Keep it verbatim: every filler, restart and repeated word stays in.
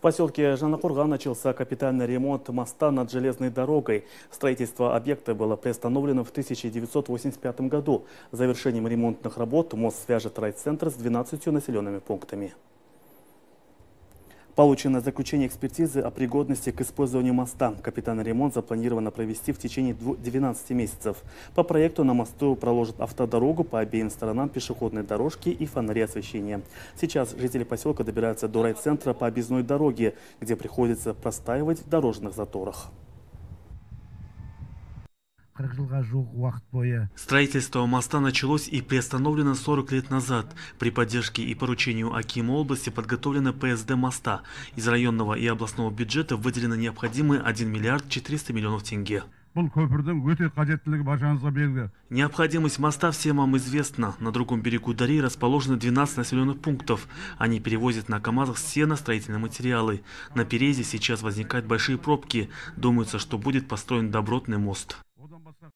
поселке Жанакурган начался капитальный ремонт моста над железной дорогой. Строительство объекта было приостановлено в тысяча девятьсот восемьдесят пятом году. Завершением ремонтных работ мост свяжет райцентр с двенадцатью населенными пунктами. Получено заключение экспертизы о пригодности к использованию моста. Капитальный ремонт запланировано провести в течение двенадцати месяцев. По проекту на мосту проложат автодорогу по обеим сторонам пешеходной дорожки и фонари освещения. Сейчас жители поселка добираются до райцентра по объездной дороге, где приходится простаивать в дорожных заторах. Строительство моста началось и приостановлено сорок лет назад. При поддержке и поручению акима области подготовлена П С Д моста. Из районного и областного бюджета выделено необходимые один миллиард четыреста миллионов тенге. Необходимость моста всем вам известна. На другом берегу Дари расположено двенадцать населенных пунктов. Они перевозят на КАМАЗах сено, строительные материалы. На переезде сейчас возникают большие пробки. Думается, что будет построен добротный мост.